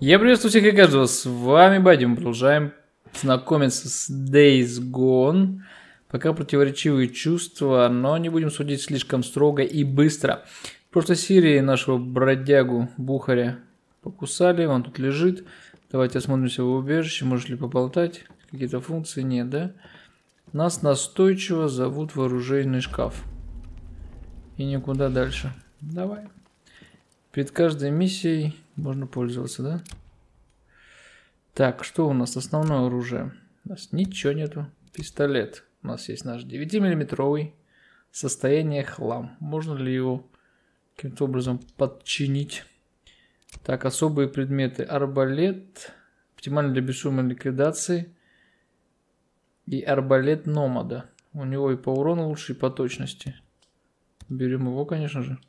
Я приветствую всех и каждого, с вами Бадди, мы продолжаем знакомиться с Days Gone. Пока противоречивые чувства, но не будем судить слишком строго и быстро. В прошлой серии нашего бродягу Бухаря покусали, он тут лежит. Давайте осмотримся в его убежище, может ли поболтать, какие-то функции нет, да? Нас настойчиво зовут в оружейный шкаф. И никуда дальше. Давай. Перед каждой миссией можно пользоваться, да? Так, что у нас? Основное оружие. У нас ничего нету. Пистолет. У нас есть наш 9-миллиметровый. Состояние хлам. Можно ли его каким-то образом подчинить? Так, особые предметы. Арбалет. Оптимально для бесшумной ликвидации. И арбалет Номада. У него и по урону лучше, и по точности. Берем его, конечно же.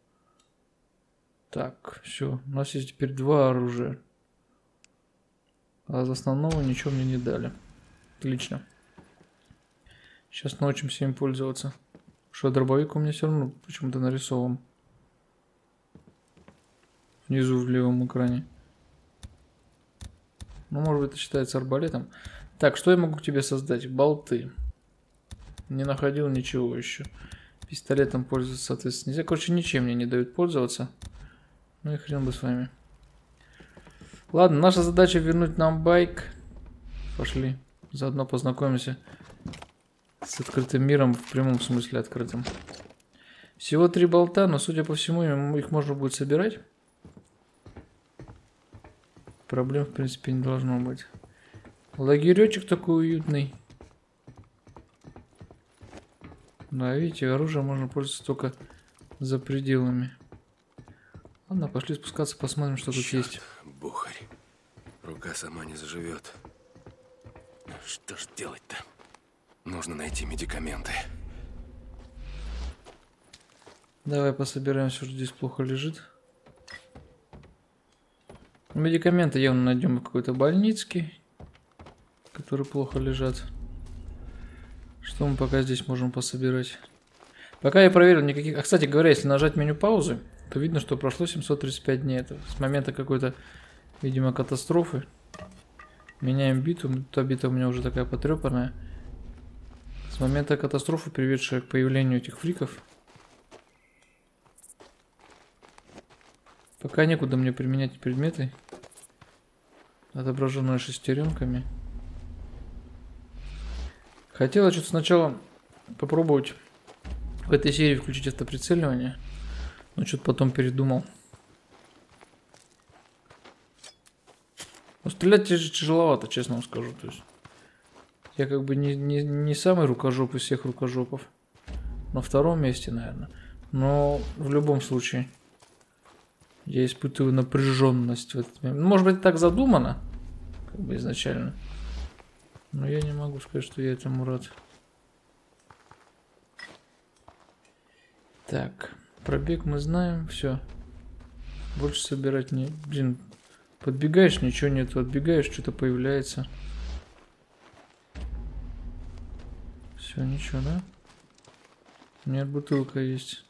Так, все. У нас есть теперь два оружия. А из основного ничего мне не дали. Отлично. Сейчас научимся им пользоваться. Что дробовик у меня все равно почему-то нарисован. Внизу в левом экране. Ну, может быть, это считается арбалетом. Так, что я могу тебе создать? Болты. Не находил ничего еще. Пистолетом пользоваться, соответственно, нельзя. Короче, ничем мне не дают пользоваться. Ну и хрен бы с вами. Ладно, наша задача вернуть нам байк. Пошли. Заодно познакомимся с открытым миром, в прямом смысле открытым. Всего 3 болта, но, судя по всему, их можно будет собирать. Проблем, в принципе, не должно быть. Лагеречек такой уютный. Да, видите, оружие можно пользоваться только за пределами. Ладно, пошли спускаться, посмотрим, что тут есть. Бухарь. Рука сама не заживет. Что ж делать-то? Нужно найти медикаменты. Давай пособираем все, что здесь плохо лежит. Медикаменты явно найдем в какой-то больницке, которые плохо лежат. Что мы пока здесь можем пособирать? Пока я проверил никаких... А, кстати говоря, если нажать меню паузы, то видно, что прошло 735 дней. Это с момента какой-то, видимо, катастрофы. Меняем биту. Та бита у меня уже такая потрепанная. С момента катастрофы, приведшей к появлению этих фриков. Пока некуда мне применять предметы, отображенные шестеренками. Хотела что-то сначала попробовать в этой серии включить автоприцеливание, но что-то потом передумал. Но стрелять тяжеловато, честно вам скажу. То есть я как бы не самый рукожоп из всех рукожопов. На втором месте, наверное. Но в любом случае я испытываю напряженность в этот момент. Может быть, так задумано, как бы изначально. Но я не могу сказать, что я этому рад. Так, пробег мы знаем, все. Больше собирать не... Блин, подбегаешь, ничего нету, отбегаешь, что-то появляется. Все, ничего, да? Нет, бутылка есть.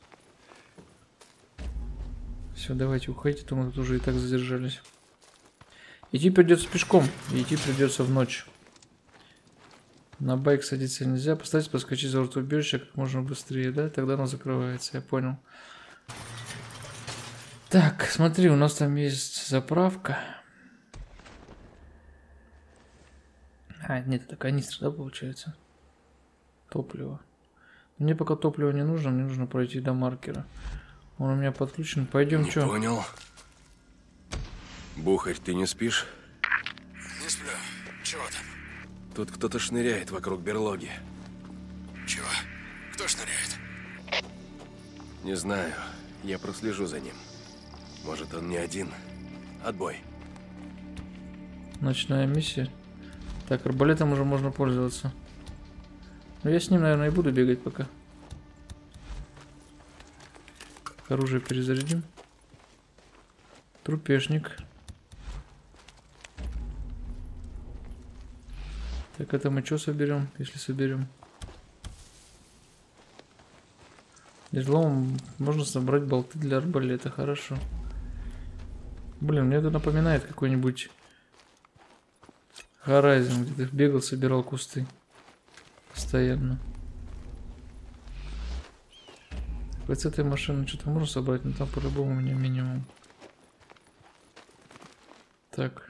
Все, давайте уходите, то мы тут уже и так задержались. Идти придется пешком, и идти придется в ночь. На байк садиться нельзя. Постарайтесь поскочить за ворот убежища как можно быстрее, да? Тогда оно закрывается, я понял. Так, смотри, у нас там есть заправка. А, нет, это канистра, да, получается? Топливо. Мне пока топливо не нужно, мне нужно пройти до маркера. Он у меня подключен. Пойдем, что? Понял. Бухарь, ты не спишь? Не сплю. Чего там? Тут кто-то шныряет вокруг берлоги. Чего? Кто шныряет? Не знаю. Я прослежу за ним. Может, он не один. Отбой. Ночная миссия. Так, арбалетом уже можно пользоваться. Но я с ним, наверное, и буду бегать пока. Оружие перезарядим. Трупешник. Так, это мы что соберем, если соберем? Изломом можно собрать болты для арбалета, хорошо. Блин, мне это напоминает какой-нибудь Horizon, где ты бегал, собирал кусты. Постоянно. Вот с этой машины что-то можно собрать, но там по-любому у меня минимум. Так.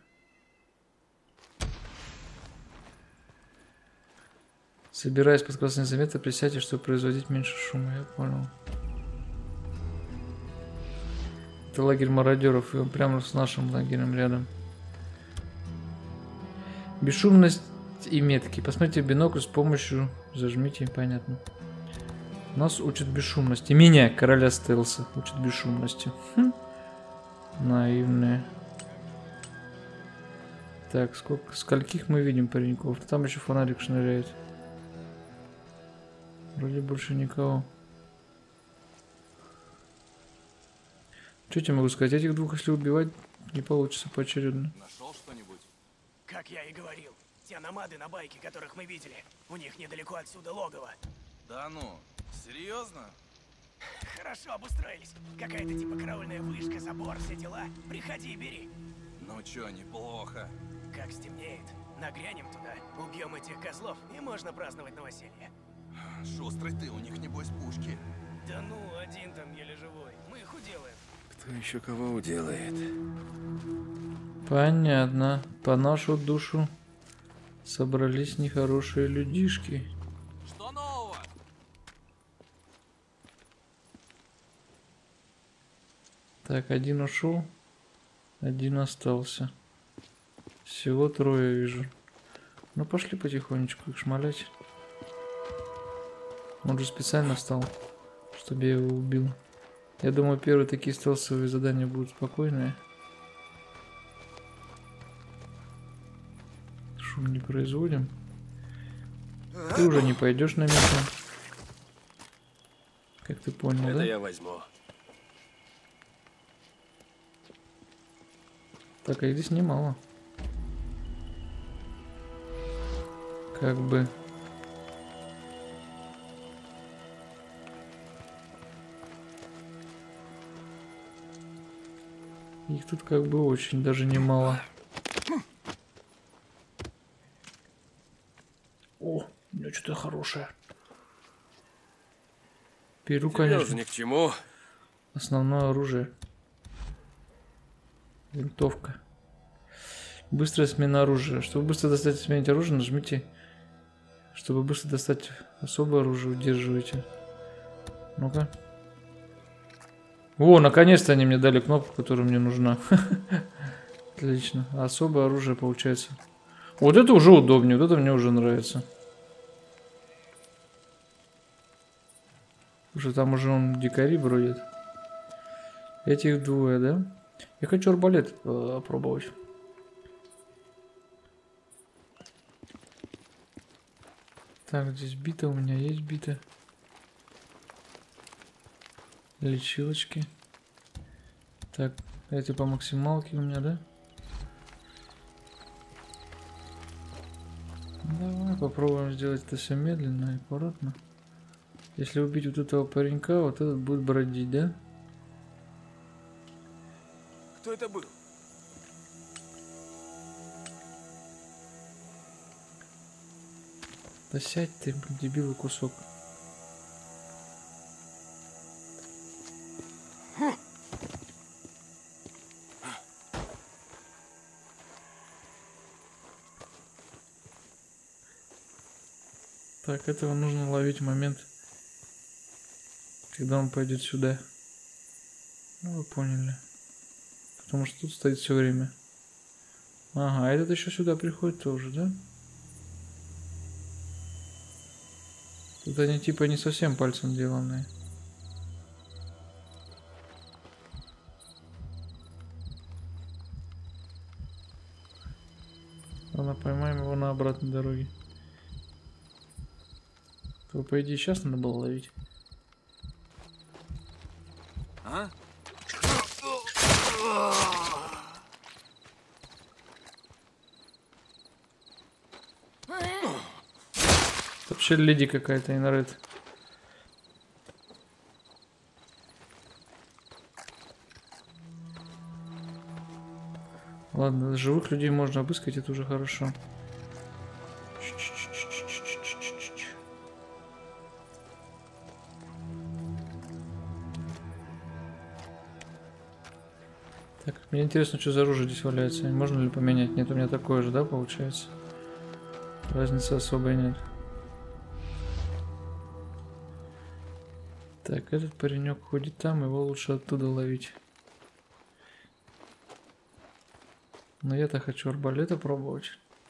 Собираясь под красные заметы, присядьте, чтобы производить меньше шума. Я понял. Это лагерь мародеров, и он прямо с нашим лагерем рядом. Бесшумность и метки. Посмотрите в бинокль с помощью... Зажмите, понятно. Нас учат бесшумности. Меня, короля стелса, учат бесшумности. Наивные. Так, скольких мы видим пареньков? Там еще фонарик шныряет. Вроде больше никого. Что я тебе могу сказать? Этих двух, если убивать, не получится поочередно. Нашел что-нибудь? Как я и говорил, те намады на байке, которых мы видели, у них недалеко отсюда логово. Да ну, серьезно? Хорошо обустроились. Какая-то типа караульная вышка, забор, все дела. Приходи и бери. Ну чё, неплохо. Как стемнеет, нагрянем туда, убьем этих козлов, и можно праздновать новоселье. Шустрый ты, у них небось пушки. Да ну, один там еле живой. Мы их уделаем. Кто еще кого уделает? Понятно. По нашу душу собрались нехорошие людишки. Что нового? Так, один ушел, один остался. Всего трое вижу. Ну пошли потихонечку их шмалять. Он же специально встал, чтобы я его убил. Я думаю, первые такие стелсовые задания будут спокойные. Шум не производим. Ты уже не пойдешь на место. Как ты понял, Это да? я возьму. Так, а их здесь немало. Как бы... Их тут как бы очень даже немало. О, у меня что-то хорошее. Беру, Тебе конечно, уже ни к чему. основное оружие. Винтовка. Быстрая смена оружия. Чтобы быстро достать и сменить оружие, нажмите. Чтобы быстро достать особое оружие, удерживайте. Ну-ка. О, наконец-то они мне дали кнопку, которая мне нужна. Отлично. Особое оружие получается. Вот это уже удобнее, вот это мне уже нравится. Потому что там уже он дикари бродит. Этих двое, да? Я хочу арбалет попробовать. Так, здесь бита у меня есть бита. Лечилочки. Так, эти по максималке у меня, да? Давай попробуем сделать это все медленно и аккуратно. Если убить вот этого паренька, вот этот будет бродить, да? Кто это был? Да сядь ты, блин, дебилый кусок. Так, этого нужно ловить в момент, когда он пойдет сюда. Ну, вы поняли. Потому что тут стоит все время. Ага, этот еще сюда приходит тоже, да? Тут они типа не совсем пальцем деланные. Ладно, поймаем его на обратной дороге. То, по идее, сейчас надо было ловить. А? Вообще леди какая-то, Инарет. Ладно, живых людей можно обыскать, это уже хорошо. Так, мне интересно, что за оружие здесь валяется. Можно ли поменять? Нет, у меня такое же, да, получается? Разницы особой нет. Так, этот паренек ходит там, его лучше оттуда ловить. Но я-то хочу арбалета пробовать.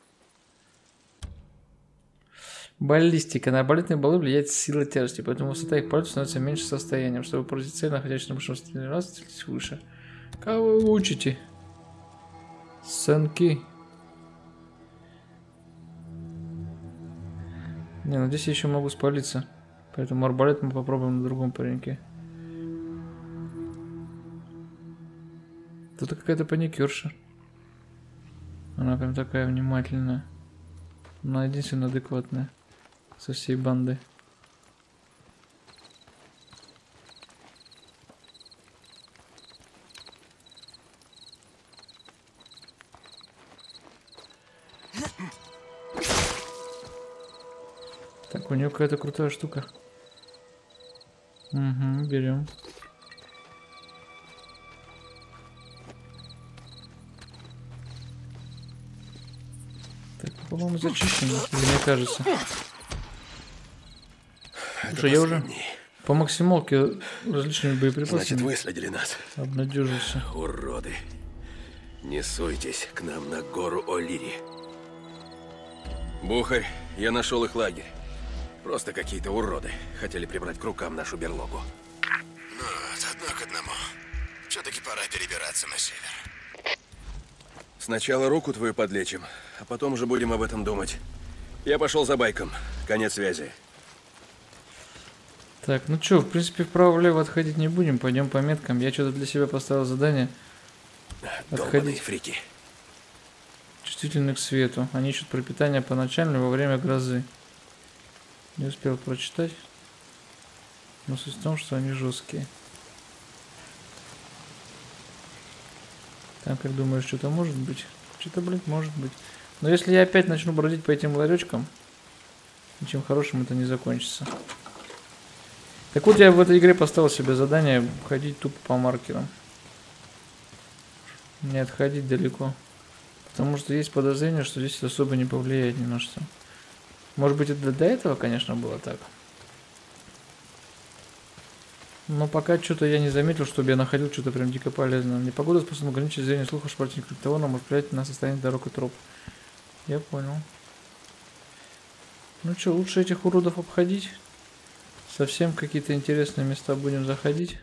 Баллистика. На арбалетные баллы влияет сила тяжести, поэтому высота их полета становится меньше состоянием. Чтобы поразить цель, находящуюся на большом раз, стрелять выше. Кого вы учите? Сынки. Не, ну здесь я еще могу спалиться. Поэтому арбалет мы попробуем на другом пареньке. Тут какая-то паникерша. Она прям такая внимательная. Она единственная адекватная. Со всей банды. Так, у нее какая-то крутая штука. Угу, берем. Так, по-моему, зачищено, или мне кажется. Слушай, я уже по максималке различными боеприпасами. Значит, выследили нас. Обнадежился. Уроды. Не суйтесь к нам на гору О'Лири. Бухарь, я нашел их лагерь. Просто какие-то уроды. Хотели прибрать к рукам нашу берлогу. Ну, одно к одному. Все-таки пора перебираться на север. Сначала руку твою подлечим, а потом уже будем об этом думать. Я пошел за байком. Конец связи. Так, ну что, в принципе, вправо-влево отходить не будем. Пойдем по меткам. Я что-то для себя поставил задание. Долбаные фрики. Чувствительны к свету. Они ищут пропитание по ночам во время грозы. Не успел прочитать. Но суть в том, что они жесткие. Там, как думаешь, что-то может быть? Что-то, блин, может быть. Но если я опять начну бродить по этим ларечкам, ничем хорошим это не закончится. Так вот, я в этой игре поставил себе задание ходить тупо по маркерам. Не отходить далеко. Потому что есть подозрение, что здесь особо не повлияет ни на что. Может быть, это до этого, конечно, было так. Но пока что-то я не заметил, чтобы я находил что-то прям дико полезное. Непогода способна ограничить зрение слуха, шпартить криптована, может влиять на состояние дорог и троп. Я понял. Ну что, лучше этих уродов обходить. Совсем какие-то интересные места будем заходить.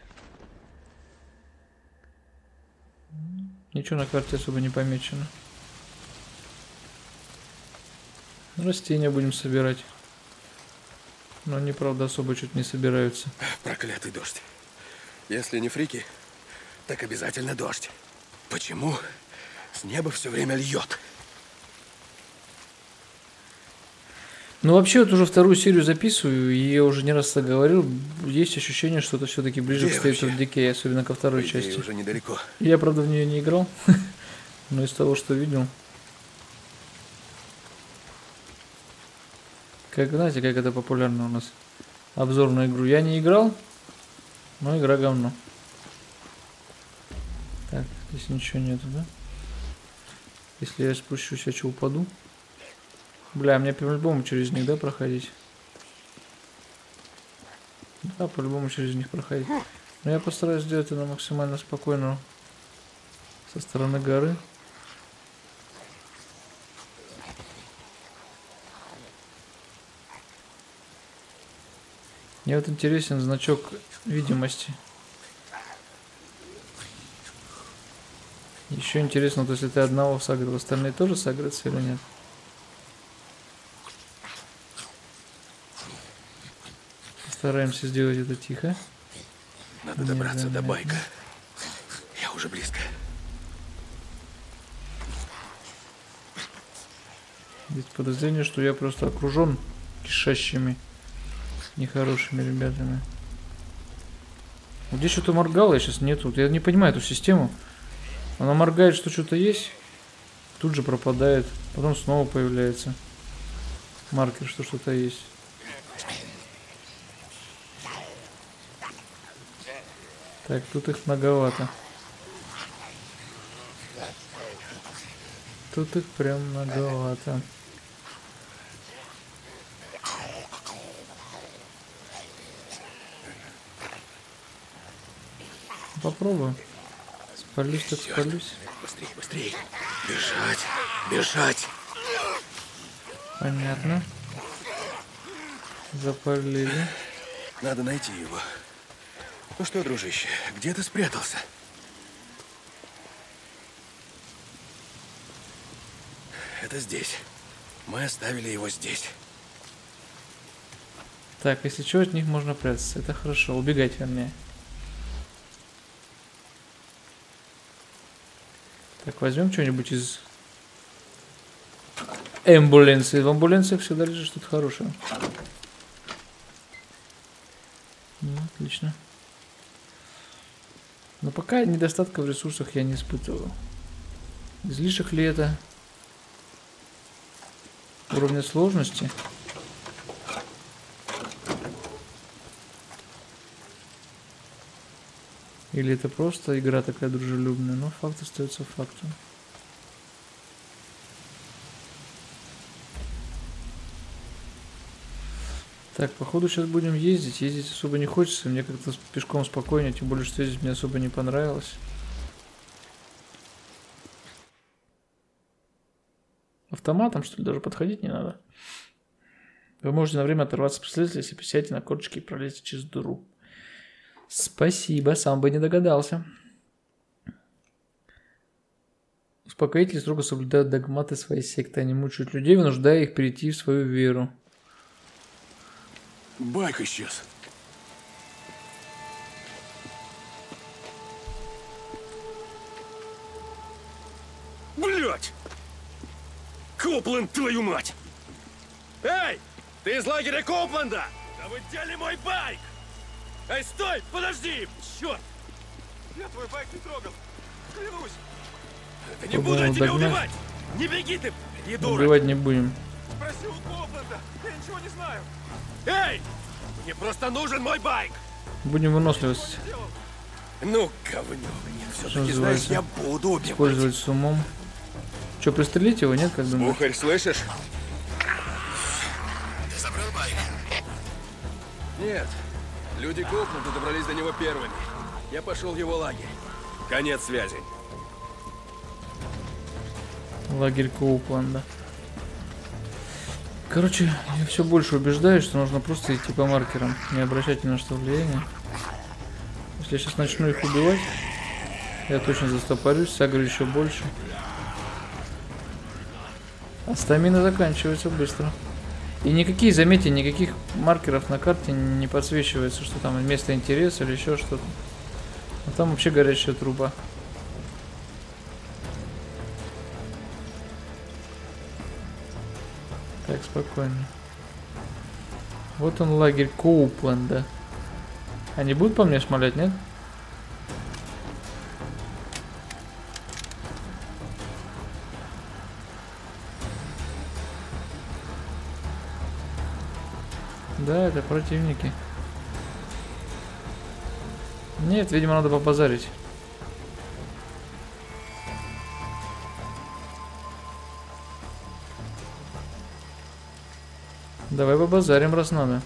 Ничего на карте особо не помечено. Растения будем собирать. Но они, правда, особо что-то не собираются. Проклятый дождь. Если не фрики, так обязательно дождь. Почему с неба все время льет? Ну, вообще, вот уже вторую серию записываю, и я уже не раз говорил, есть ощущение, что это все-таки ближе к State of Decay, особенно ко второй части. Уже недалеко. Я, правда, в нее не играл, но из того, что видел. Как, знаете, как это популярно у нас? Обзор на игру. Я не играл, но игра говно. Так, здесь ничего нету, да? Если я спущусь, я что, упаду? Бля, мне по-любому через них, да, проходить? Да, по-любому через них проходить. Но я постараюсь сделать это максимально спокойно со стороны горы. Мне вот интересен значок видимости. Еще интересно, то если ты одного сагрил, остальные тоже сагрятся или нет? Стараемся сделать это тихо. Надо добраться до байка. Я уже близко. Есть подозрение, что я просто окружен кишащими нехорошими ребятами. Вот здесь что-то моргало, я сейчас нету. Я не понимаю эту систему. Она моргает, что что-то есть, Тут же пропадает, потом снова появляется маркер, что что-то есть. Так, тут их многовато. Тут их прям многовато. Попробую. Спалюсь, так спалюсь. Быстрее, быстрее. Бежать, бежать. Понятно. Запалили. Надо найти его. Ну что, дружище, где ты спрятался? Это здесь. Мы оставили его здесь. Так, если что, от них можно прятаться. Это хорошо. Убегать, вернее. Так, возьмем что-нибудь из амбуланции. В амбуланциях всегда лежит что-то хорошее. Ну, отлично. Но пока недостатка в ресурсах я не испытываю. Излишек ли это уровня сложности? Или это просто игра такая дружелюбная? Но факт остается фактом. Так, походу сейчас будем ездить. Ездить особо не хочется. Мне как-то пешком спокойнее. Тем более, что здесь мне особо не понравилось. Автоматом, что ли, даже подходить не надо. Вы можете на время оторваться от преследователя, если присядете на корточки и пролезете через дыру. Спасибо, сам бы не догадался. Успокоители строго соблюдают догматы своей секты. Они мучают людей, вынуждая их перейти в свою веру. Байк исчез. Блять! Копленд, твою мать! Эй! Ты из лагеря Копленда! Да вы дели мой байк! Эй, стой! Подожди! Черт! Я твой байк не трогал! Клянусь! Да не буду я тебя убивать! Не беги ты, придурок! Убивать не будем. Спроси у Копленда! Я ничего не знаю! Эй! Мне просто нужен мой байк! Будем выносливость. Ну, говно! Все-таки, знаешь, я буду убивать! Использовать с умом. Че, пристрелить его, нет, как думаешь? Бухарь, слышишь? Ты забрал байк? Нет. Люди Копленда добрались до него первыми. Я пошел в его лагерь. Конец связи. Лагерь Коупленда. Короче, я все больше убеждаюсь, что нужно просто идти по маркерам, не обращать ни на что влияния. Если я сейчас начну их убивать, я точно застопорюсь, сагрю еще больше. А стамина заканчивается быстро. И никакие, заметьте, никаких маркеров на карте не подсвечивается, что там место интереса или еще что-то. А там вообще горящая труба. Так, спокойно. Вот он, лагерь Коупленда. Они будут по мне шмалять, нет? Да, это противники. Нет, видимо, надо побазарить. Давай побазарим, раз надо.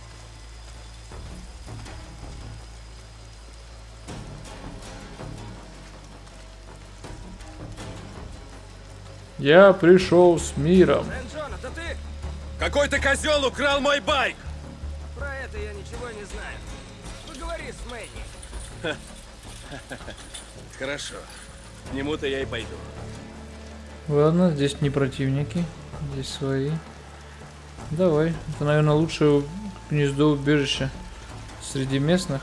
Я пришел с миром. Джон, это ты? Какой-то козел украл мой байк! Про это я ничего не знаю. Поговори с Мэнни. Хорошо. К нему-то я и пойду. Ладно, здесь не противники, здесь свои. Давай, это, наверное, лучшее гнездо убежище среди местных.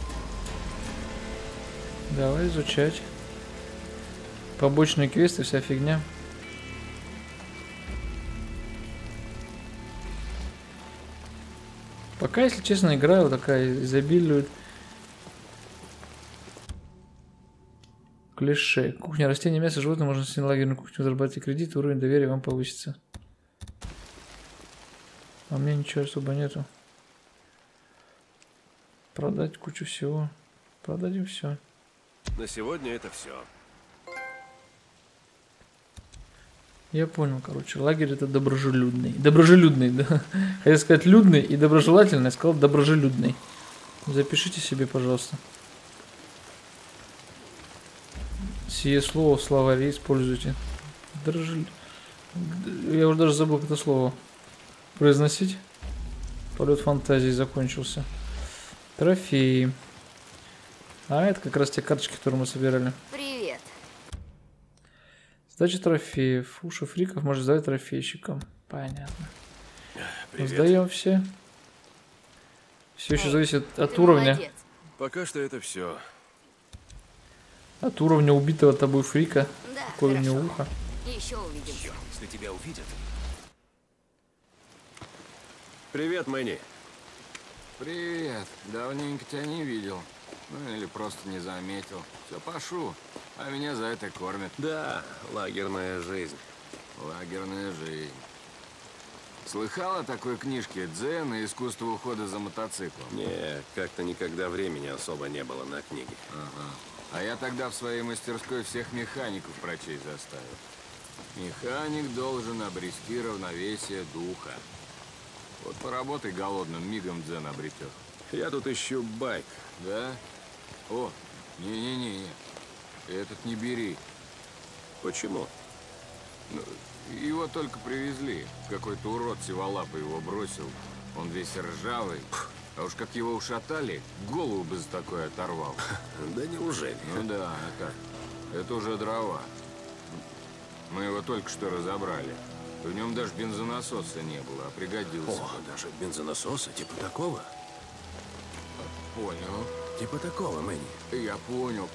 Давай изучать. Побочные квесты, вся фигня. Пока, если честно, игра вот такая изобилует клише. Кухня, растения, мясо, животные. Можно снять на лагерную кухню, зарабатывать кредит, уровень доверия вам повысится. А у меня ничего особо нету. Продать кучу всего. Продадим все. На сегодня это все. Я понял, короче. Лагерь это доброжелюдный. Доброжелюдный, да. Хотел сказать людный и доброжелательный, я сказал доброжелюдный. Запишите себе, пожалуйста. Сие слово в словаре используйте. Я уже даже забыл, как это слово произносить. Полет фантазии закончился. Трофеи. А это как раз те карточки, которые мы собирали. Привет. Сдача трофеев. Уши фриков можно сдать трофейщикам. Понятно. Привет. Сдаем все. Все еще Эй, зависит от Ты уровня. молодец. Пока что это все. От уровня убитого тобой фрика. Да, Какое у него хорошо. ухо. Еще увидимся. Если тебя увидят. Привет, Мэнни. Привет. Давненько тебя не видел. Ну или просто не заметил. Все пошу. А меня за это кормят. Да, лагерная жизнь. Лагерная жизнь. Слыхал о такой книжке «Дзен и искусство ухода за мотоциклом»? Не, как-то никогда времени особо не было на книги. Ага. А я тогда в своей мастерской всех механиков прочесть заставил. Механик должен обрести равновесие духа. Вот поработай голодным, мигом дзен обретет. Я тут ищу байк. Да? О, не-не-не, этот не бери. Почему? Ну, его только привезли. Какой-то урод сиволапый его бросил. Он весь ржавый. А уж как его ушатали, голову бы за такое оторвал. Да неужели? Ну да, это уже дрова. Мы его только что разобрали. В нем даже бензонасоса не было, а пригодился. О, даже бензонасоса типа такого? Понял. Типа такого, Мэнни. Я понял.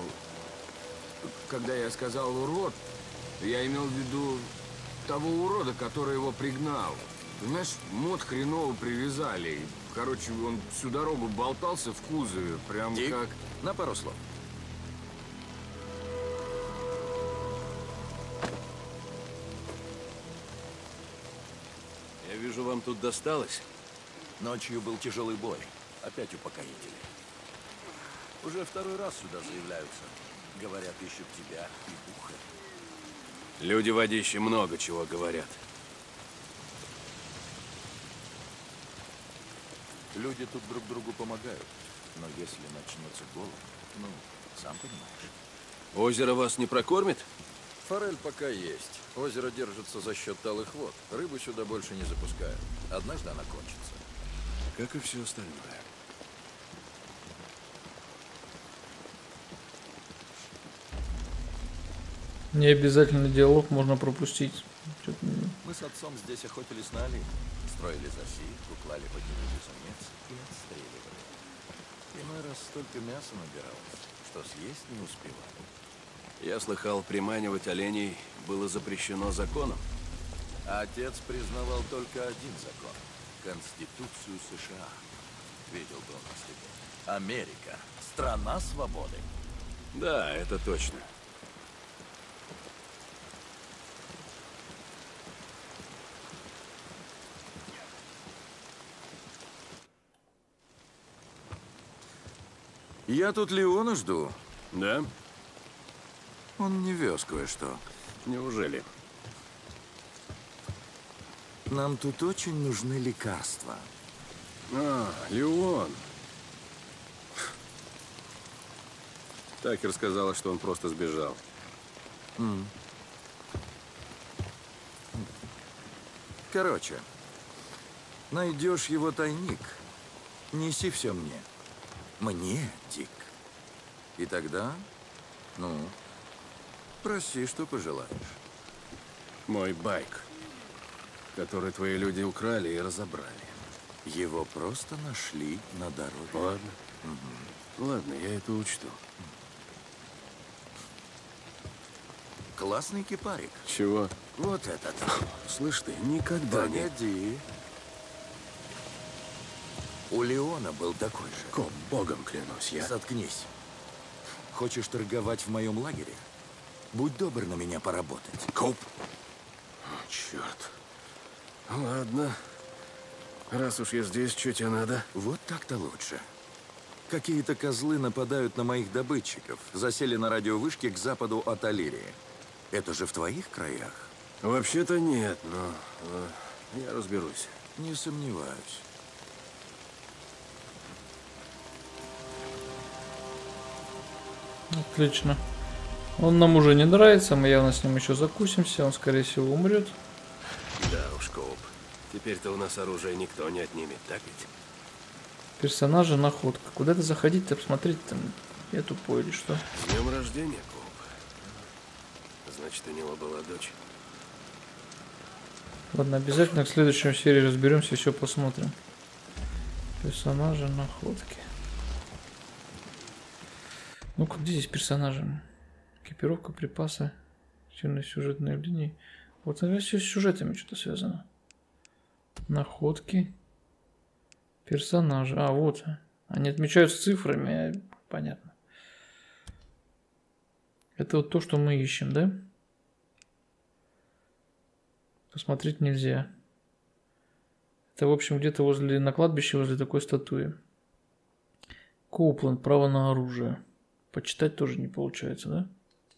Когда я сказал урод, я имел в виду того урода, который его пригнал. Понимаешь, мод хреново привязали. Короче, он всю дорогу болтался в кузове, прям Дик, как... на пару слов. Я вижу, вам тут досталось. Ночью был тяжелый бой. Опять упокоители. Уже второй раз сюда заявляются. Говорят, ищут тебя и духа. Люди в Одище много чего говорят. Люди тут друг другу помогают. Но если начнется голод, ну, сам понимаешь. Озеро вас не прокормит? Форель пока есть. Озеро держится за счет талых вод. Рыбу сюда больше не запускают. Однажды она кончится. Как и все остальное. Не обязательно диалог, можно пропустить. Мы с отцом здесь охотились на оленей. Строили засидку, клали под него самец и отстреливали. Иной раз столько мяса набиралось, что съесть не успевали. Я слыхал, приманивать оленей было запрещено законом. А отец признавал только один закон – Конституцию США. Видел бы он на следе. Америка – страна свободы. Да, это точно. Я тут Леона жду. Да? Он не вез кое-что. Неужели? Нам тут очень нужны лекарства. А, Леон. Такер сказала, что он просто сбежал. Короче, найдешь его тайник, неси все мне. Мне, Дик. И тогда, ну, проси, что пожелаешь. Мой байк, который твои люди украли и разобрали. Его просто нашли на дороге. Ладно. Ладно, я это учту. Классный кипарик. Чего? Вот этот. Слышь ты, никогда не... Погоди. У Леона был такой же. Коп, богом клянусь, я... Заткнись. Хочешь торговать в моем лагере? Будь добр на меня поработать. Коп? Черт. Ладно. Раз уж я здесь, что тебе надо? Вот так-то лучше. Какие-то козлы нападают на моих добытчиков. Засели на радиовышке к западу от Алирии. Это же в твоих краях? Вообще-то нет, но я разберусь. Не сомневаюсь. Отлично. Он нам уже не нравится, мы явно с ним еще закусимся, он скорее всего умрет. Да уж, Коуп. Теперь-то у нас оружие никто не отнимет, так ведь? Персонажа находка. Куда-то заходить-то, посмотреть там. Я тупой или что? С днем рождения, Коуп. Значит, у него была дочь. Ладно, обязательно в следующем серии разберемся, еще посмотрим. Персонажи находки. Ну-ка, где здесь персонажи? Экипировка, припасы, сильные сюжетные линии. Вот, наверное, все с сюжетами что-то связано. Находки. Персонажи. А, вот. Они отмечаются цифрами. Понятно. Это вот то, что мы ищем, да? Посмотреть нельзя. Это, в общем, где-то возле, на кладбище, возле такой статуи. Коупленд, право на оружие. Почитать тоже не получается, да?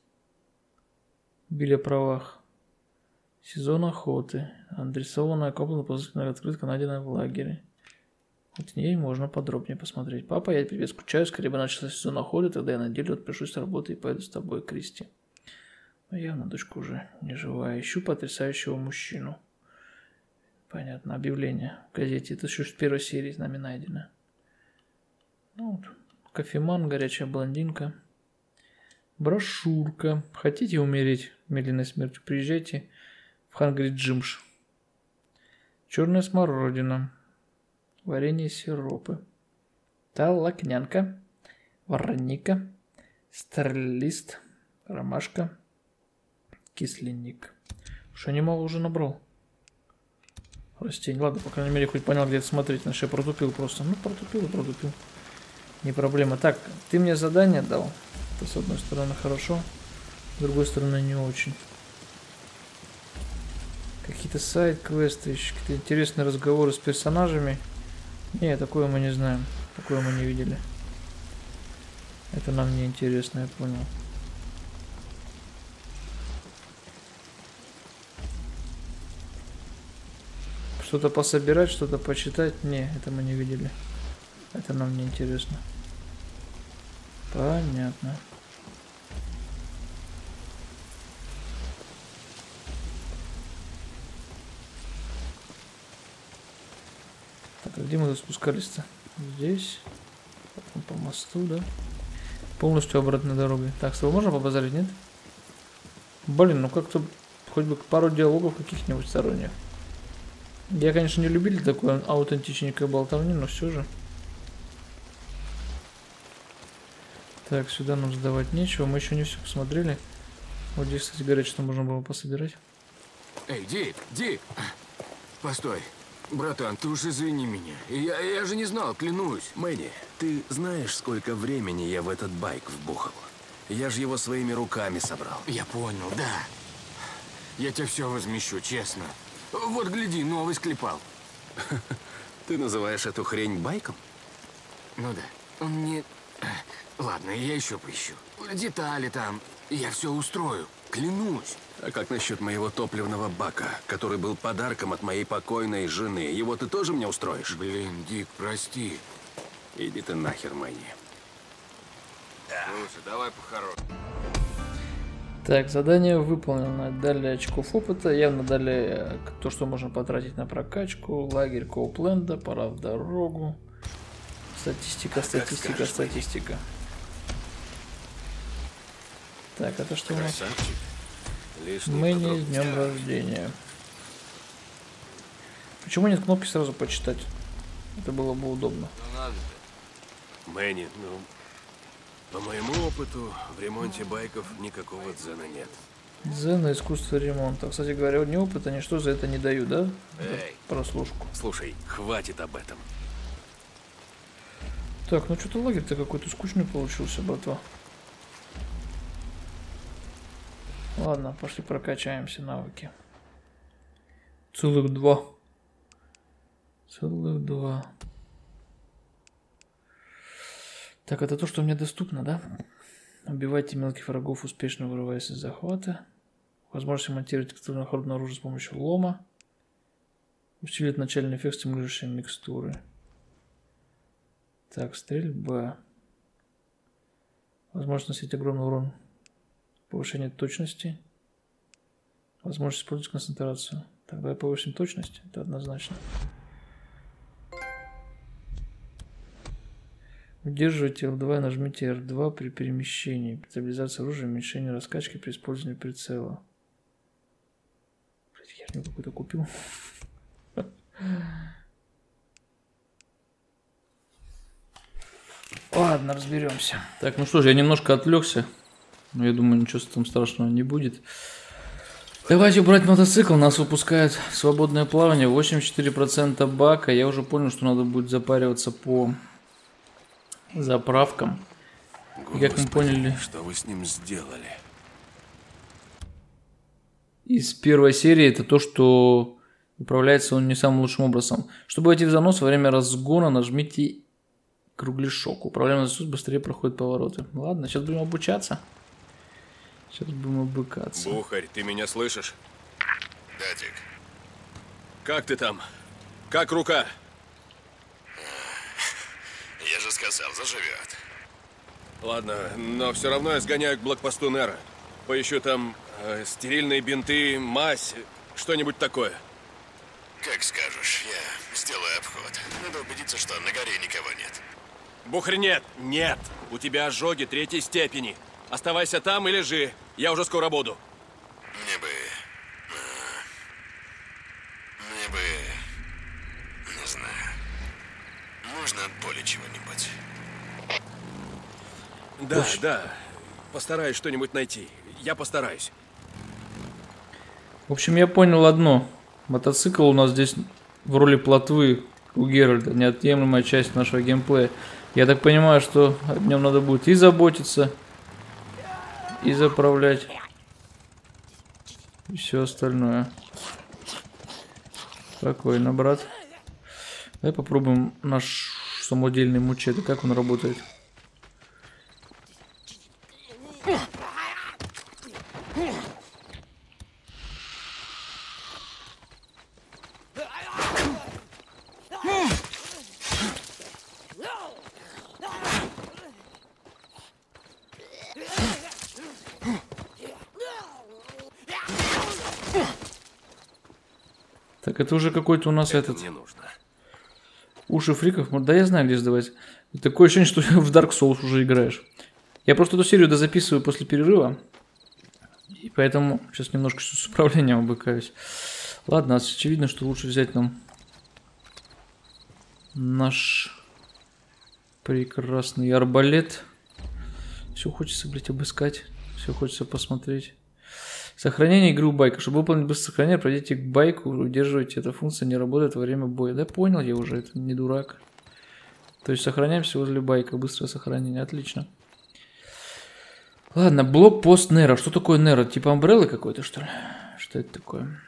Билли о правах. Сезон охоты. Адресованная Коупленд, положительная открытка, найденная в лагере. Вот в ней можно подробнее посмотреть. Папа, я тебе скучаю, скорее бы начался сезон охоты, тогда я на неделю отпишусь с работы и поеду с тобой, Кристи. Но явно дочка уже не живая. Ищу потрясающего мужчину. Понятно, объявление в газете. Это еще с первой серии с нами найдено. Ну вот. Кофеман, горячая блондинка. Брошюрка. Хотите умереть медленной смертью? Приезжайте в Хангри Джимш. Черная смородина. Варенье, сиропы. Толокнянка. Вороника. Старлист. Ромашка. Кисленник. Что немало уже набрал. Растений. Ладно, по крайней мере, хоть понял, где это смотреть. Иначе я протупил просто. Ну, протупил и протупил. Не проблема. Так, ты мне задание дал. Это, с одной стороны, хорошо. С другой стороны, не очень. Какие-то сайт-квесты, еще какие-то интересные разговоры с персонажами. Не, такое мы не знаем. Такое мы не видели. Это нам не интересно, я понял. Что-то пособирать, что-то почитать. Не, это мы не видели. Это нам не интересно. Понятно. Так, а где мы тут спускались-то? Здесь. Потом по мосту, да? Полностью обратной дорогой. Так, с тобой можно побазарить, нет? Блин, ну как-то хоть бы пару диалогов каких-нибудь сторонних. Я, конечно, не любитель такой аутентичненькой болтовни, но все же. Так, сюда нам сдавать нечего. Мы еще не все посмотрели. Вот здесь, кстати, говорят, что можно было пособирать. Эй, Дик! Постой. Братан, ты уж извини меня. Я же не знал, клянусь. Мэнни, ты знаешь, сколько времени я в этот байк вбухал? Я же его своими руками собрал. Я понял, да. Я тебе все возмещу, честно. Вот, гляди, новый склепал. Ты называешь эту хрень байком? Ну да. Он не... Ладно, я еще поищу. Детали там. Я все устрою. Клянусь. А как насчет моего топливного бака, который был подарком от моей покойной жены? Его ты тоже мне устроишь? Блин, Дик, прости. Иди ты нахер, Мэнни. Слушай, давай по-хорошему. Так, задание выполнено. Дали очков опыта. Явно дали то, что можно потратить на прокачку. Лагерь Коупленда. Пора в дорогу. Статистика. Так, это что у нас? Мэнни с днем рождения. Почему нет кнопки сразу почитать? Это было бы удобно. Мэнни, ну, по моему опыту, в ремонте байков никакого дзена нет. Дзен, искусство ремонта. Кстати говоря, ни опыта, ничто за это не даю, да? Эй, прослушку. Слушай, хватит об этом. Так, ну что-то лагерь-то какой-то скучный получился, братва. Ладно, пошли прокачаемся навыки. Целых 2. Целых 2. Так, это то, что мне доступно, да? Убивайте мелких врагов, успешно вырываясь из захвата. Возможность монтировать текстурное холодное оружие с помощью лома. Усилит начальный эффект стимулирующей микстуры. Так, стрельба. Возможность носить огромный урон. Повышение точности. Возможность использовать концентрацию. Так, давай повысим точность. Это однозначно. Удерживайте L2 и нажмите R2 при перемещении. Стабилизация оружия, уменьшение раскачки при использовании прицела. Блять, херню какую-то купил. Ладно, разберемся. Так, ну что ж, я немножко отвлекся. Но я думаю, ничего там страшного не будет. Давайте брать мотоцикл. Нас выпускает в свободное плавание. 84% бака. Я уже понял, что надо будет запариваться по заправкам. И как мы поняли, что вы с ним сделали? Из первой серии это то, что управляется он не самым лучшим образом. Чтобы войти в занос, во время разгона нажмите кругляшок. Управляемый засос быстрее проходит повороты. Ладно, сейчас будем обучаться. Сейчас будем обыкаться. Бухарь, ты меня слышишь? Да, Дик. Как ты там? Как рука? Я же сказал, заживет. Ладно, но все равно я сгоняю к блокпосту Нера. Поищу там стерильные бинты, мазь, что-нибудь такое. Как скажешь, я сделаю обход. Надо убедиться, что на горе никого нет. Бухарь, нет, нет. У тебя ожоги 3-й степени. Оставайся там и лежи. Я уже скоро буду. Мне бы... Не знаю. Можно от боли чего-нибудь. Да, да. Постараюсь что-нибудь найти. Я постараюсь. В общем, я понял одно. Мотоцикл у нас здесь в роли плотвы у Геральта. Неотъемлемая часть нашего геймплея. Я так понимаю, что о нем надо будет и заботиться, и заправлять, и все остальное. Спокойно, брат. Давай попробуем наш самодельный мачете. Как он работает? Так, это уже какой-то у нас этот... Мне нужно. Уши фриков. Да я знаю, где сдавать. Такое ощущение, что в Dark Souls уже играешь. Я просто эту серию дозаписываю после перерыва. И поэтому сейчас немножко с управлением обыкаюсь. Ладно, очевидно, что лучше взять нам наш прекрасный арбалет. Все хочется, блядь, обыскать. Все хочется посмотреть. Сохранение игры у байка. Чтобы выполнить быстрое сохранение, пройдите к байку, удерживайте. Эта функция не работает во время боя. Да понял я уже, это не дурак. То есть сохраняемся возле байка. Быстрое сохранение, отлично. Ладно, блокпост Нера. Что такое Нера? Типа амбреллы какой-то, что ли? Что это такое?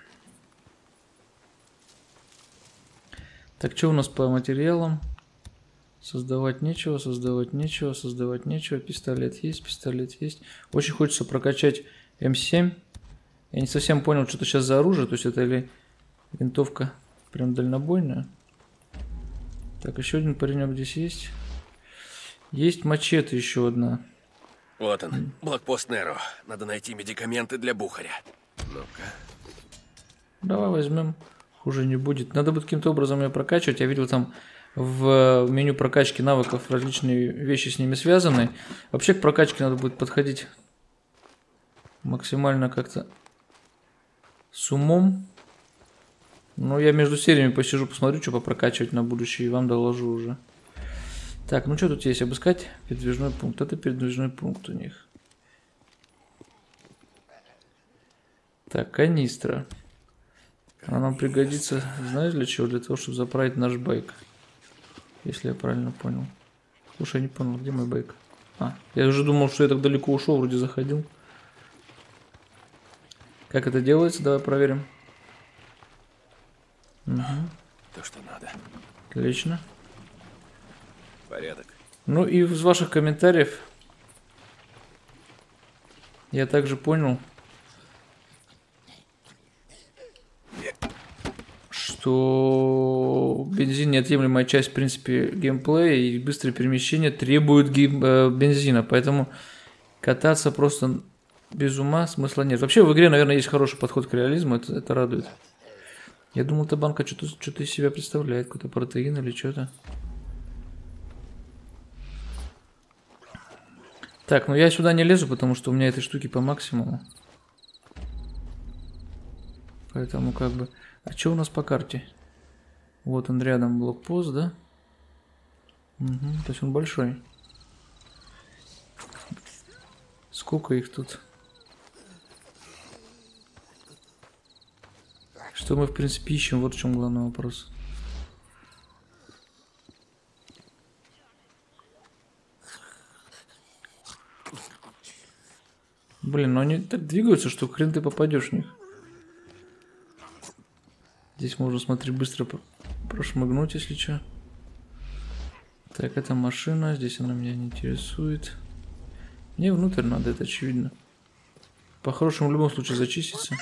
Так, что у нас по материалам? Создавать нечего, создавать нечего, создавать нечего. Пистолет есть, пистолет есть. Очень хочется прокачать М7. Я не совсем понял, что это сейчас за оружие. То есть это или винтовка прям дальнобойная. Так, еще один паренек здесь есть. Есть мачете еще одна. Вот он, блокпост Неро. Надо найти медикаменты для Бухаря. Ну-ка. Давай возьмем. Хуже не будет. Надо будет каким-то образом ее прокачивать. Я видел там в меню прокачки навыков различные вещи с ними связаны. Вообще к прокачке надо будет подходить максимально как-то с умом. Но я между сериями посижу, посмотрю, что попрокачивать на будущее, и вам доложу уже. Так, ну что тут есть? Обыскать передвижной пункт. Это передвижной пункт у них. Так, канистра. Она нам пригодится, знаешь для чего? Для того, чтобы заправить наш байк. Если я правильно понял. Слушай, я не понял, где мой байк? А, я уже думал, что я так далеко ушел, вроде заходил. Как это делается? Давай проверим. Угу. То, что надо. Отлично. Порядок. Ну и из ваших комментариев я также понял, что бензин неотъемлемая часть, в принципе, геймплея, и быстрое перемещение требует бензина, поэтому кататься просто без ума смысла нет. Вообще в игре, наверное, есть хороший подход к реализму, это радует. Я думал, эта банка что-то из себя представляет, какой-то протеин или что-то. Так, ну я сюда не лезу, потому что у меня этой штуки по максимуму. Поэтому как бы... А что у нас по карте? Вот он рядом, блокпост, да? Угу, то есть он большой. Сколько их тут? Что мы в принципе ищем? Вот в чем главный вопрос. Блин, ну они так двигаются, что хрен ты попадешь в них. Здесь можно, смотри, быстро прошмыгнуть, если что. Так, это машина. Здесь она меня не интересует. Мне внутрь надо, это очевидно. По-хорошему в любом случае зачиститься.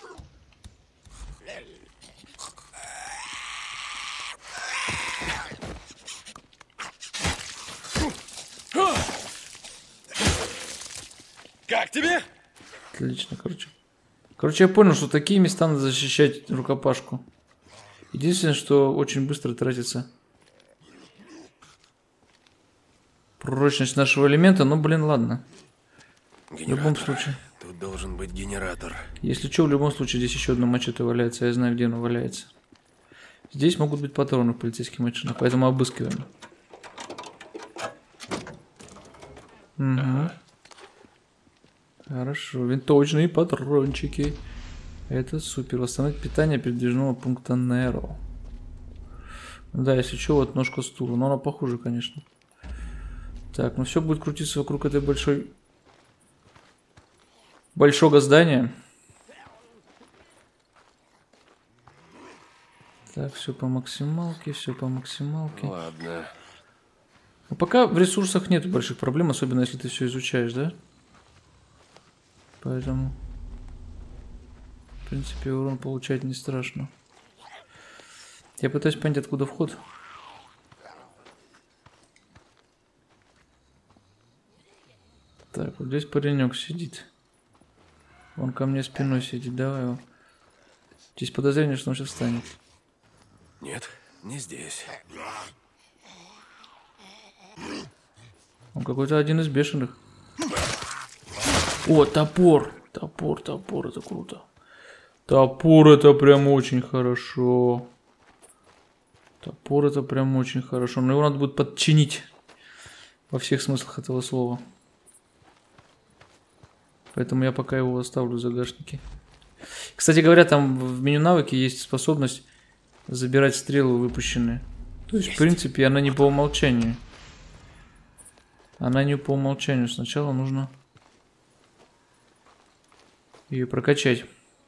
Как тебе? Отлично, короче. Короче, я понял, что такие места надо защищать рукопашку. Единственное, что очень быстро тратится прочность нашего элемента, но, блин, ладно. В любом случае. Тут должен быть генератор. Если что, в любом случае здесь еще одно мачете валяется, я знаю, где оно валяется. Здесь могут быть патроны в полицейских машинах, поэтому обыскиваем. Угу. Хорошо, винтовочные патрончики. Это супер. Восстановить питание передвижного пункта Неро. Да, если что, вот ножка стула. Но она похуже, конечно. Так, ну все будет крутиться вокруг этой большого здания. Так, все по максималке, все по максималке. Ладно. Но пока в ресурсах нет больших проблем, особенно если ты все изучаешь, да? Поэтому, в принципе, урон получать не страшно. Я пытаюсь понять, откуда вход. Так, вот здесь паренек сидит. Он ко мне спиной сидит, давай его. Здесь подозрение, что он сейчас встанет. Нет, не здесь. Он какой-то один из бешеных. О, топор. Топор, это круто. Топор, это прям очень хорошо. Топор, это прям очень хорошо. Но его надо будет подчинить. Во всех смыслах этого слова. Поэтому я пока его оставлю в загашнике. Кстати говоря, там в меню навыки есть способность забирать стрелы выпущенные. То есть, в принципе, она не по умолчанию. Она не по умолчанию. Сначала нужно ее прокачать.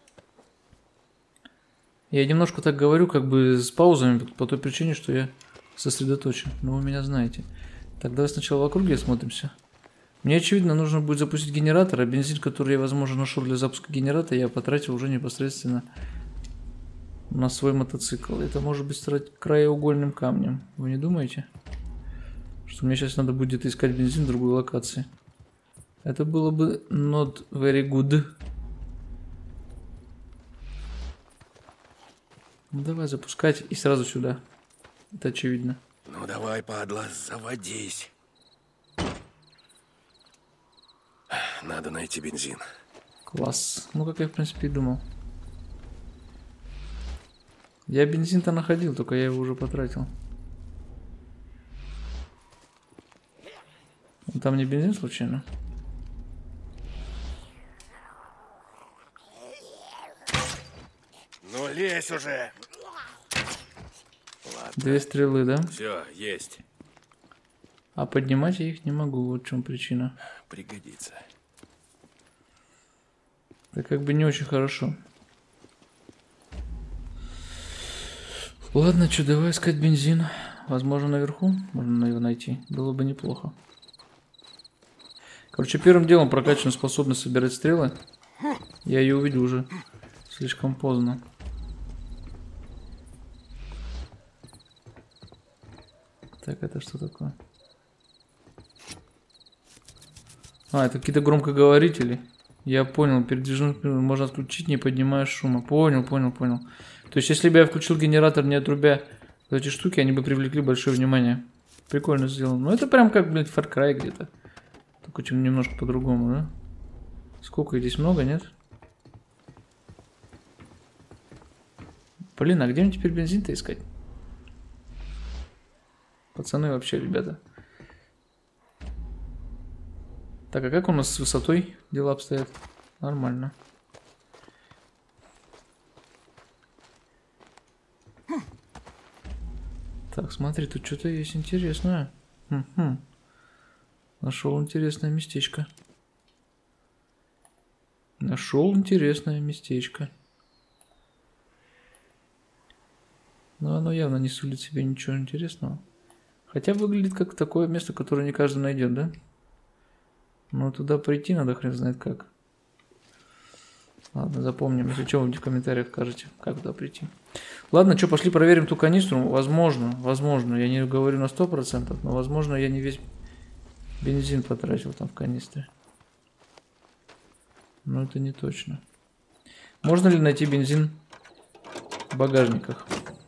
Я немножко так говорю, как бы с паузами, по той причине, что я сосредоточен. Но вы меня знаете. Так, давай сначала в округе осмотримся. Мне, очевидно, нужно будет запустить генератор, а бензин, который я, возможно, нашел для запуска генератора, я потратил уже непосредственно на свой мотоцикл. Это может быть стать краеугольным камнем. Вы не думаете? Что мне сейчас надо будет искать бензин в другой локации. Это было бы not very good. Ну, давай запускать и сразу сюда. Это очевидно. Ну давай, падла, заводись. Надо найти бензин. Класс. Ну, как я, в принципе, и думал. Я бензин-то находил, только я его уже потратил. Там не бензин случайно? Ну лезь уже. Ладно. 2 стрелы, да? Все, есть. А поднимать я их не могу, вот в чем причина. Пригодится. Это как бы не очень хорошо. Ладно, что, давай искать бензин. Возможно, наверху можно его найти. Было бы неплохо. Короче, первым делом прокачиваем способность собирать стрелы. Я ее увидел уже слишком поздно. Так, это что такое? А, это какие-то громкоговорители. Я понял, передвижную можно отключить, не поднимая шума. Понял. То есть, если бы я включил генератор, не отрубя эти штуки, они бы привлекли большое внимание. Прикольно сделано. Ну, это прям как, блядь, Far Cry где-то. Только чем немножко по-другому, да? Сколько здесь много, нет? Блин, а где мне теперь бензин-то искать? Пацаны вообще, ребята. Так, а как у нас с высотой дела обстоят? Нормально. Так, смотри, тут что-то есть интересное. Нашел интересное местечко. Нашел интересное местечко. Но оно явно не сулит себе ничего интересного. Хотя выглядит как такое место, которое не каждый найдет, да? Но туда прийти надо, хрен знает как. Ладно, запомним. Если что, вы в комментариях скажете, как туда прийти. Ладно, что, пошли проверим ту канистру. Возможно, я не говорю на 100%, но возможно я не весь бензин потратил там в канистре. Но это не точно. Можно ли найти бензин в багажниках?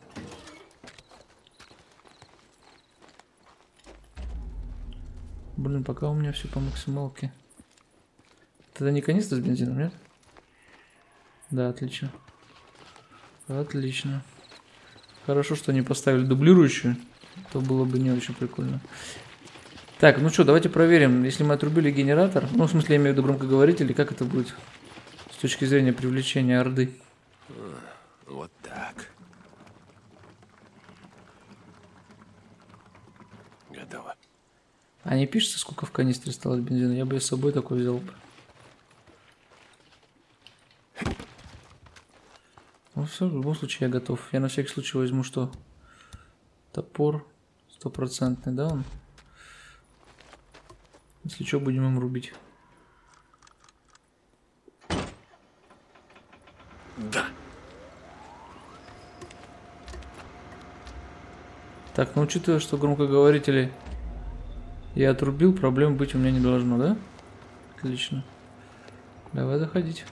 Блин, пока у меня все по максималке. Это не канистра с бензином, нет? Да, отлично. Отлично. Хорошо, что не поставили дублирующую. То было бы не очень прикольно. Так, ну что, давайте проверим. Если мы отрубили генератор, ну, в смысле, я имею в виду громкоговоритель, как это будет с точки зрения привлечения орды. Вот так. Готово. А не пишется, сколько в канистре осталось бензина? Я бы с собой такой взял бы. Ну все, в любом случае я готов. Я на всякий случай возьму что? Топор 100%, да он? Если что, будем им рубить. Да. Так, ну учитывая, что громкоговорители я отрубил, проблем быть у меня не должно, да? Отлично. Давай заходить.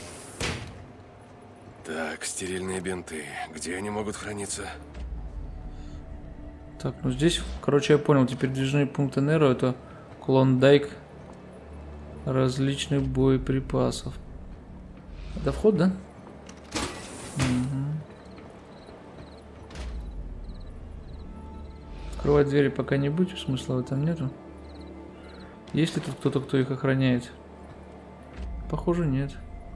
Так, стерильные бинты. Где они могут храниться? Так, ну здесь, короче, я понял, теперь движные пункты Неро — это клондайк различных боеприпасов. Это вход, да? Угу. Открывать двери пока не будем, смысла в этом нету. Есть ли тут кто-то, кто их охраняет? Похоже, нет.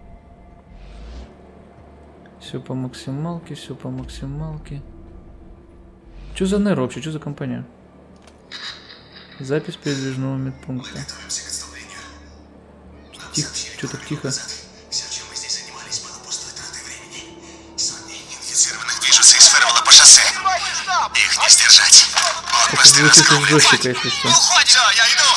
Все по максималке, все по максималке. Что за Неро вообще? Что за компания? Запись передвижного медпункта. Тихо, что так тихо? Все, чем мы здесь занимались, было пустой тратой времени. Сотни инфицированных движутся из Фермала по шоссе. Их не сдержать. Это звучит из джойстика, если что. Уходи! Все, я иду!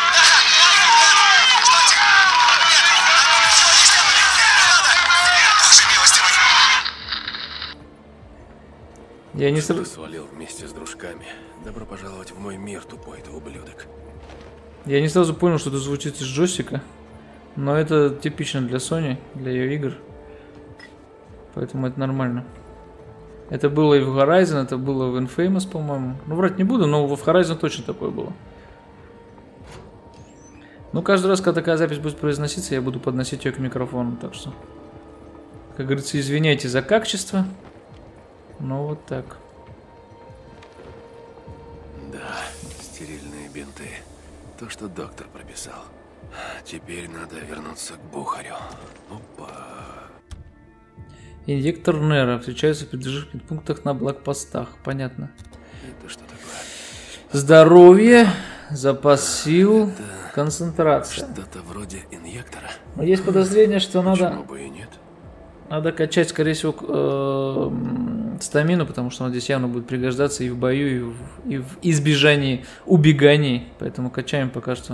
Я не сразу... свалил вместе с дружками. Добро пожаловать в мой мир, тупой ты ублюдок. Я не сразу понял, что это звучит из джойстика. Но это типично для Sony, для ее игр. Поэтому это нормально. Это было и в Horizon, это было в Infamous, по-моему. Ну, врать не буду, но в Horizon точно такое было. Ну, каждый раз, когда такая запись будет произноситься, я буду подносить ее к микрофону. Так что, как говорится, извиняйте за качество. Но вот так. Да, стерильные бинты. То, что доктор прописал. Теперь надо вернуться к Бухарю. Опа. Инъектор Неро встречается в передвижных пунктах на блокпостах. Понятно. Это что такое? Здоровье, запас сил. Это Концентрация. Что-то вроде инъектора. Но есть подозрение, что Почему бы и нет? надо качать, скорее всего, стамину, потому что он здесь явно будет пригождаться и в бою, и в избежании убеганий. Поэтому качаем пока что.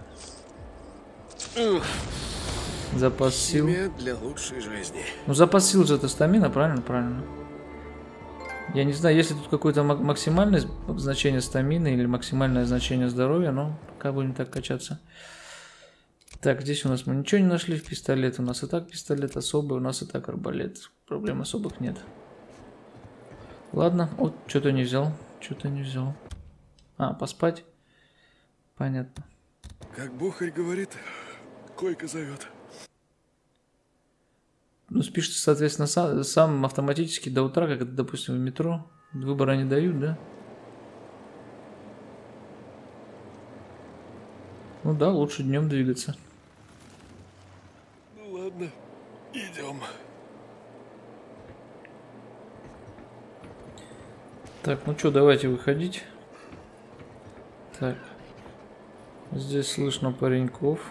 Запас сил. Химия для лучшей жизни. Ну, запас сил же это стамина, правильно? Правильно. Я не знаю, есть ли тут какое-то максимальное значение стамины или максимальное значение здоровья, но пока будем так качаться. Так, здесь у нас мы ничего не нашли. В пистолет у нас и так пистолет особый, у нас и так арбалет. Проблем особых нет. Ладно, вот, что-то не взял. Что-то не взял. А, поспать? Понятно. Как Бухарь говорит, койка зовет. Ну, спишь ты, соответственно, сам автоматически до утра, как это, допустим, в метро. Выбора не дают, да? Ну да, лучше днем двигаться. Ну ладно, идем. Так, ну что, давайте выходить. Так. Здесь слышно пареньков.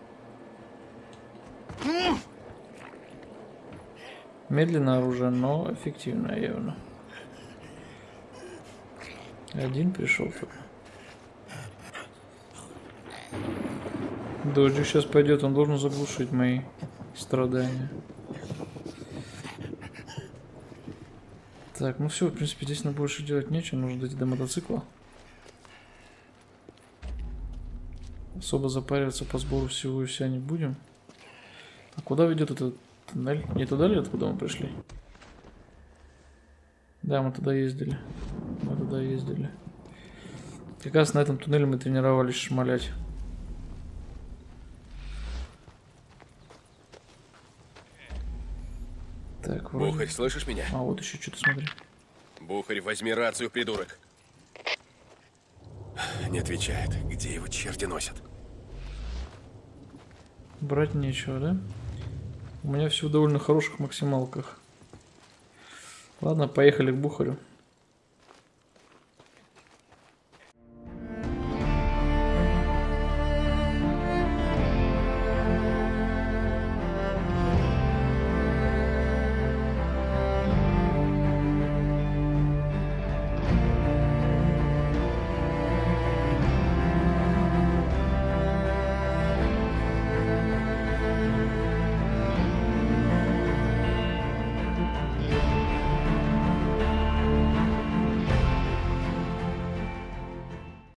Медленное оружие, но эффективное явно. Один пришел только. Дождик сейчас пойдет, он должен заглушить мои страдания. Так, ну все, в принципе, здесь нам больше делать нечего, нужно дойти до мотоцикла. Особо запариваться по сбору всего и вся не будем. А куда ведет этот туннель? Не туда ли, откуда мы пришли? Да, мы туда ездили. Мы туда ездили. Как раз на этом туннеле мы тренировались шмалять. Так, вроде... Бухарь, слышишь меня? А, вот еще что-то, смотри. Бухарь, возьми рацию, придурок. Не отвечает. Где его черти носят? Брать нечего, да? У меня все в довольно хороших максималках. Ладно, поехали к Бухарю.